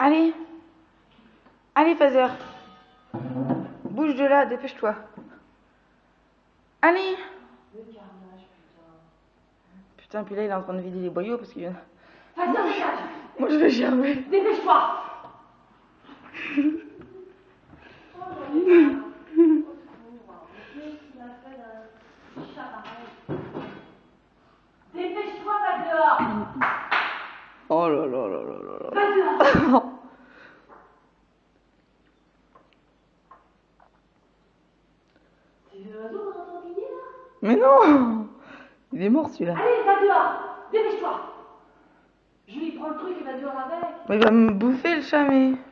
Allez. Allez, Fazer. Bouge de là, dépêche-toi. Allez. Le carnage, putain. Putain, puis là, il est en train de vider les boyaux parce qu'il vient... Fazer, dégage. Moi, je vais germer. Dépêche-toi. Dépêche-toi, va dehors. Oh là là là là là là. Va dehors. C'est le oiseau qu'on entend crier là? Mais non. Il est mort celui-là. Allez, va dehors. Dépêche-toi. Je lui prends le truc et va dehors avec. Il va me bouffer le chat, mais...